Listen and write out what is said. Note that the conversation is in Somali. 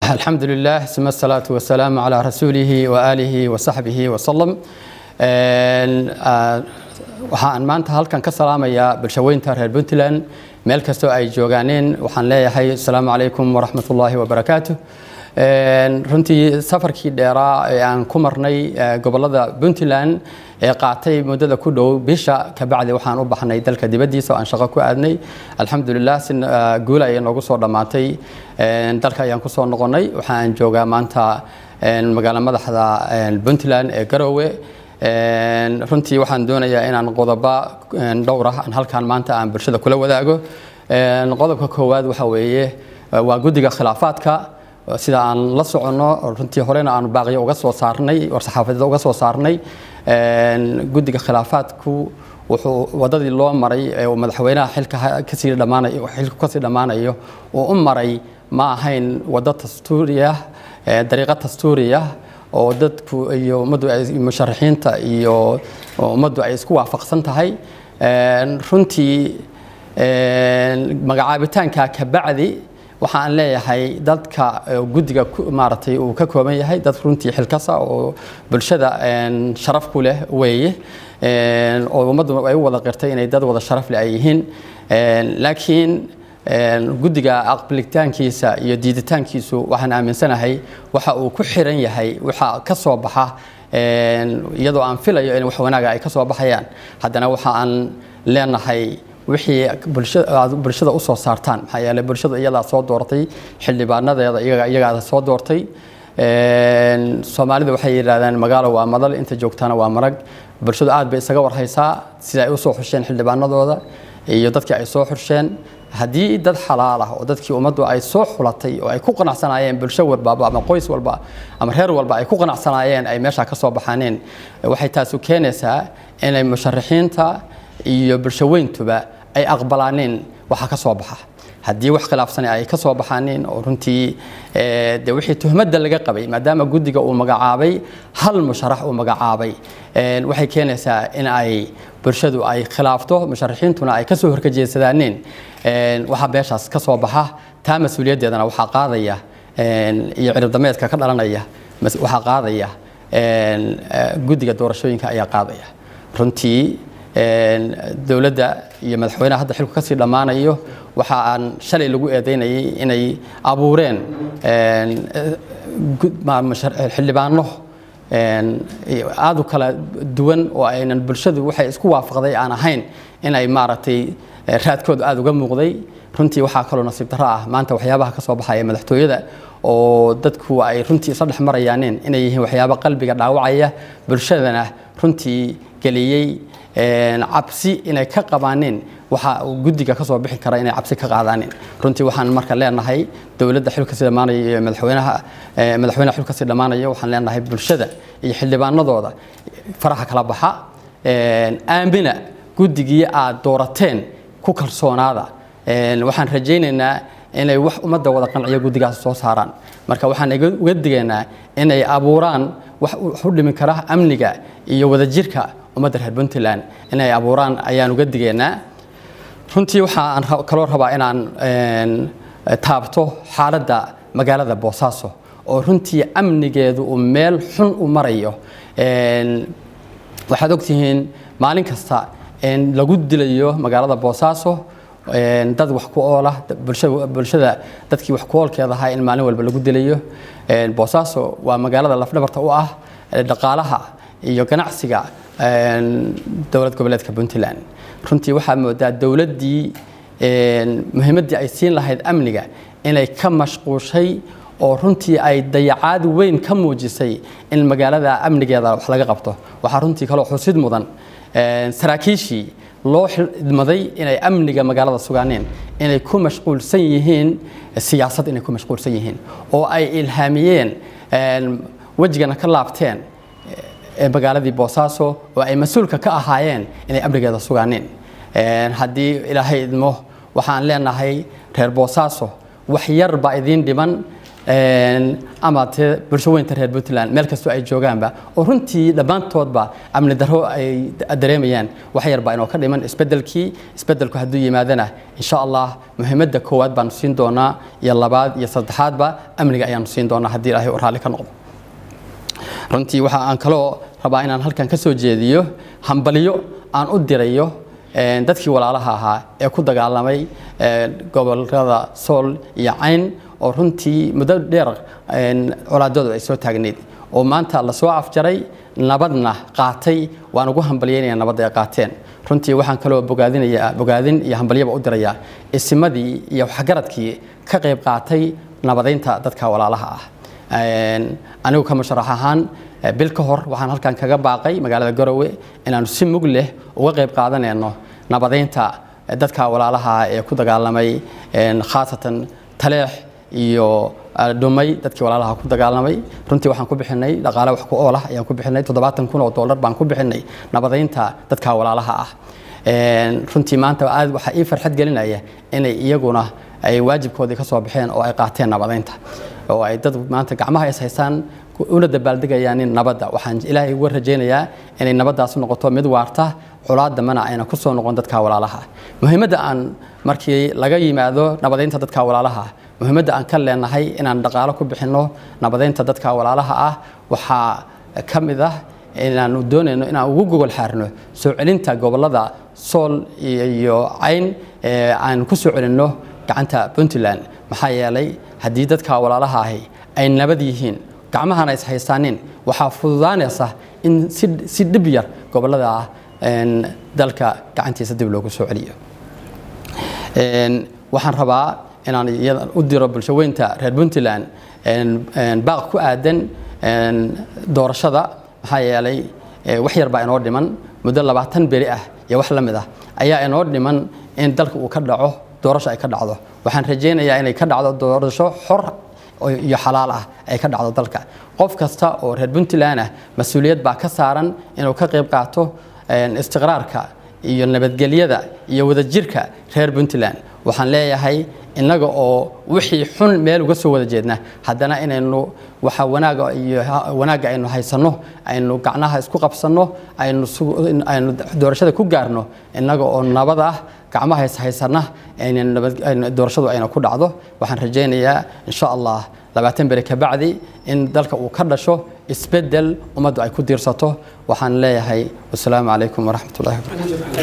الحمد لله ثم الصلاة والسلام على رسوله وآله وصحبه وسلم. waxaan maanta halkan ka salaamayaa bulshaweynta reer Puntland meel kasto ay joogaaneen waxaan leeyahay assalaamu calaykum wa rahmatullaahi wa barakaatuh. runtii safarkii dheeraa ee aan ku marnay gobolada Puntland ee qaatay muddada ku dhow bisha ka bacdi waxaan u baxnay dalka dibadiisa oo aan shaqo ku aadnay. alxamdulillah sin guul ay noogu soo dhamaatay dalka ayaan ku soo noqonay. waxaan joogaa maanta magaalada madaxda Puntland ee Garowe. runtii waxaan doonayaa inaan qodobo dhowr ah halkan maanta aan bulshada kula wadaago. qodobka koowaad waxa weeye waa guddiga khilaafaadka sida aan la socono runtii horena aan baaqiyo uga soo saarnay war saxaafadeed uga soo saarnay. guddiga khilaafaadku wuxuu wadadii loo maray ee madaxweynaha xilka ka sii dhamaanayo oo u maray ma ahayn wada dastuuriya dariiqo dastuuriya oo dadku iyo ummaddu ay musharaxiinta iyo ummaddu ay isku waafaqsan tahay. runtii magacaabitaanka ka bacdi waxaan leeyahay dadka guddiga maartay uu ka kooban yahay dad runtii xilkasa oo bulshada sharaf ku leh weeye oo ummaddu ay wada qirtay inay dad wada sharaf leh ay yihiin. laakiin guddiga aqbalitaankiisa iyo diiditaankiisu waxaan aaminsanahay waxa uu ku xiran yahay waxa ka soo baxa iyadoo aan filayo in wax wanaaga ay ka soo baxayaan. haddana waxa aan leenahay wixii bulshada u soo saartaan maxaa yeelay bulshada iyada soo doortay xildhibaanadeeda iyaga soo doortay. Soomaalidu waxay yiraahdaan magaalo waa madal inta joogtana waa marag. bulshadu aad bay isaga warhaysaa sida ay u soo xusheen xildhibaanadooda iyo dadkii ay soo xusheen. haddii dad xalaal ah oo dadkii ummaddu ay soo xulatay oo ay ku qanacsanaayeen bulsho walba ama qoys walba ama reer walba ay ku qanacsanaayeen ay meesha ka soo baxaaneen waxay taas u keenaysaa inay musharaxiinta iyo bulshaweyntuba ay aqbalaaneen waxa ka soo baxa. haddii wax khilaafsan ay ka soo baxaaneen oo runtii wixii tuhmadda laga qabay maadaama guddiga uu magacaabay hal musharax uu magacaabay waxay keenaysaa in ay bulshadu ay khilaafto musharaxiintuna ay ka soo horjeedsadaaneen waxa beeshaas ka soo baxa. taa mas'uuliyaddeedana waxa qaadaya iyo ciribdameedka ka dhalanaya waxa qaadaya guddiga doorashooyinka ayaa qaadaya. runtii dawladda iyo madaxweynaha hadda xilku ka sii dhamaanayo waxa aan shalay lagu eedeynayay inay abuureen xildhibaano aad u kala duwan oo aynan bulshadu waxay isku waafaqday aan ahayn inay maaragtay raadkooda aad uga muuqday. runtii waxaa kaloo nasiib darro ah maanta waxyaabaha ka soo baxaya madaxtooyada oo dadku ay runtii isla dhex marayaaneen inay yihiin waxyaabo qalbiga dhaawacaya bulshadana runtii geliyey cabsi inay ka qabaaneen waxa uu guddiga ka soo bixi kara inay cabsi ka qaadaaneen. runtii waxaan marka leenahay dawladda xilka sii dhamaanaya iyo madaxweynaha xilka sii dhamaanaya waxaan leenahay bulshada iyo xildhibaanadooda faraha kala baxa aamina guddigii aad doorateen ku kalsoonaada. waxaan rajaynaynaa inay wax ummadda wada qanciyo guddigaas soo saaraan. marka waxaan uga digaynaa inay abuuraan wax u dhimi kara amniga iyo wadajirka ummadda reer Puntland inay abuuraan ayaan uga digaynaa. runtii waxaan kaloo rabaa inaan taabto xaaladda magaalada Boosaaso oo runtii amnigeedu uu meel xun u marayo. waxaad ogtihiin maalin kasta lagu dilayo magaalada Boosaaso dad wax ku oola bulshada dadkii wax ku oolkeeda ahaa in maalin walba lagu dilayo. Boosaaso waa magaalada lafdhabarta u ah dhaqaalaha iyo ganacsiga dowlad goboleedka Puntland. runtii waxaa moodaa dawladdii muhiimadii ay siin lahayd amniga inay ka mashquushay oo runtii ay dayacaad weyn ka muujisay in magaalada amnigeeda wax laga qabto. waxaa runtii kaloo xusid mudan saraakiishii loo xidmaday inay amniga magaalada sugaaneen inay ku mashquulsan yihiin siyaasad inay ku mashquulsan yihiin oo ay ilhaamiyeen wajigana ka laabteen magaaladii Boosaaso oo ay mas'uulka ka ahaayeen inay amnigeeda sugaaneen. haddii ilaahay idmo waxaan leenahay reer Boosaaso wax yar ba idin dhiman ama bulshooyinka reer Puntland meel kastoo ay joogaanba oo runtii dhammaantoodba amni darro ay dareemayaan wax yar baa inoo ka dhiman isbedelku hadduu yimaadana insha Allah muhiimadda koowaad baan siin doonaa iyo labaad iyo saddexaadba amniga ayaan siin doonaa haddii Ilaahay uu raali ka noqdo runtii waxa aan kaloo rabaa inaan halkan ka soo jeediyo hambaliyo aan u dirayo dadkii walaalaha ahaa ee ku dagaalamay gobolada Sool iyo Cayn oo runtii muddo dheer colaadoodu ay soo taagneed oo maanta la soo afjaray nabadna qaatay waan ugu hambalyeynaya nabad ay qaateen runtii waxaan kaloo bogaadin iyo hambalyaba u dirayaa isimadii iyo waxgaradkii ka qayb qaatay nabadeynta dadka walaalaha ah anigu kama sharax ahaan bil ka hor waxaan halkan kaga baaqay magaalada Garowe inaanu si mug leh uga qayb qaadanayno nabadeynta dadka walaalaha ee ku dagaalamay khaasatan Taleex iyo dhumay dadkii walaalaha ku dagaalamay runtii waxaan ku bixinay dhaqaale wax ku ool ah ayaan ku bixinay $70,000 baan ku bixinay nabadeynta dadka walaalaha ah runtii maanta aad waxa ii farxad gelinaya inay iyaguna ay waajibkoodii ka soo bixeen oo ay qaateen nabadeynta oo ay dad maanta gacmaha is haystaan una dabaaldegayaan nabadda waxaan Ilaahay ugu rajaynayaa inay nabaddaas noqoto mid waarta colaadda mana ayna ku soo noqon dadka walaalaha muhiimadda aan markii laga yimaado nabadeynta dadka walaalaha muhiimadda aan ka leenahay inaan dhaqaale ku bixino nabadeynta dadka walaalaha ah waxa kamid ah inaanu doonayno inaan ugu gogol xaarno soo celinta gobolada Sool iyo Cayn aan ku soo celino gacanta Puntland maxaa yeelay haddii dadka walaalaha ahi ay nabad yihiin gacmahana is haysaanin waxa fududaanaysa in si dib yar gobolada dalka gacantiisa dib loogu soo celiyo waxaan rabaa inaan u diro bulshooyinka reer Puntland baaq ku aadan doorashada maxaa yeelay wax yar baa inoo dhiman muddo 20 beri ah iyo wax la mid ah ayaa inoo dhiman in dalka uu ka dhaco doorasho ay ka dhacdo waxaan rajaynayaa inay ka dhacdo doorasho xor iyo xalaal ah ay ka dhacdo dalka qof kasta oo reer Puntland ah mas'uuliyad baa ka saaran inuu ka qayb qaato istiqraarka iyo nabadgelyada iyo wadajirka reer Puntland waxaan leeyahay inaga oo wixii xun meel uga soo wada jeedna haddana inaynu waxa wanaaga aynu haysano aynu gacnaha isku qabsano aynu doorashada ku gaarno inaga oo nabad ah gacmaha haysana doorashadu ayna ku dhacdo waxaan rajaynayaa insha Allah 20 beri ka bacdi in dalka uu ka dhasho isbedel umadu ay ku diirsato waxaan leeyahay assalaamu calaykum wa rahmatullaahi wa barakaatuh